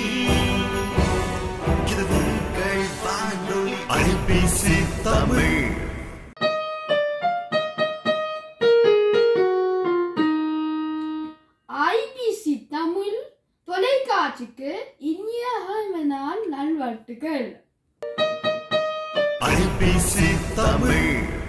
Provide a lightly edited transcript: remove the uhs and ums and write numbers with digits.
இது உங்கள் வானொலி ஐபிசி தமிழ். ஐபிசி தமிழ் தொலைக்காட்சிக்கு இனிய நாள் நல்வாழ்த்துக்கள். ஐபிசி தமிழ்.